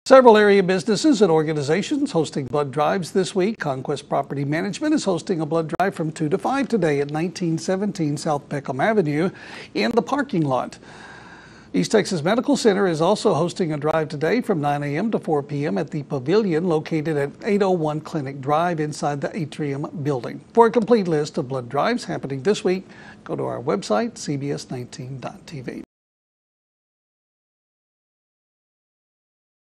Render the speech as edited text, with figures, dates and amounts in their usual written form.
Several area businesses and organizations hosting blood drives this week. Conquest Property Management is hosting a blood drive from 2 to 5 today at 1917 South Peckham Avenue in the parking lot. East Texas Medical Center is also hosting a drive today from 9 a.m. to 4 p.m. at the Pavilion located at 801 Clinic Drive inside the Atrium building. For a complete list of blood drives happening this week, go to our website, cbs19.tv.